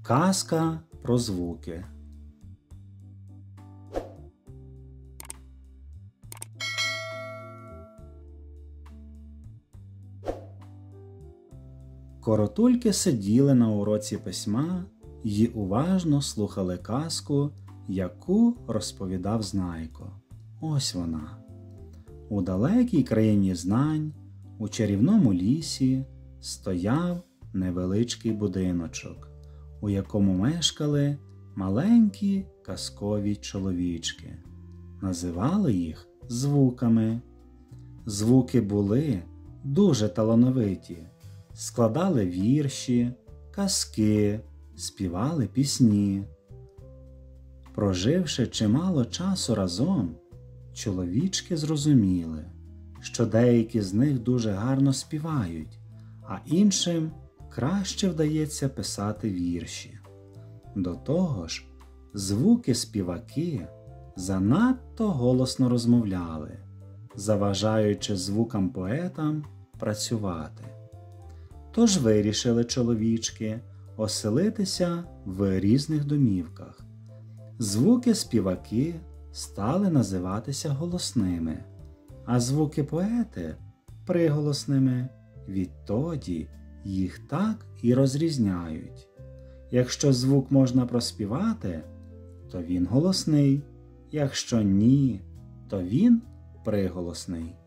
Казка про звуки. Коротульки сиділи на уроці письма й уважно слухали казку, яку розповідав Знайко. Ось вона. У далекій країні знань, у чарівному лісі, стояв невеличкий будиночок, у якому мешкали маленькі казкові чоловічки. Називали їх звуками. Звуки були дуже талановиті, складали вірші, казки, співали пісні. Проживши чимало часу разом, чоловічки зрозуміли, що деякі з них дуже гарно співають, а іншим краще вдається писати вірші. До того ж, звуки-співаки занадто голосно розмовляли, заважаючи звукам-поетам працювати. Тож вирішили чоловічки оселитися в різних домівках. Звуки-співаки стали називатися голосними, а звуки-поети – приголосними. Відтоді їх так і розрізняють. Якщо звук можна проспівати, то він голосний, якщо ні, то він приголосний.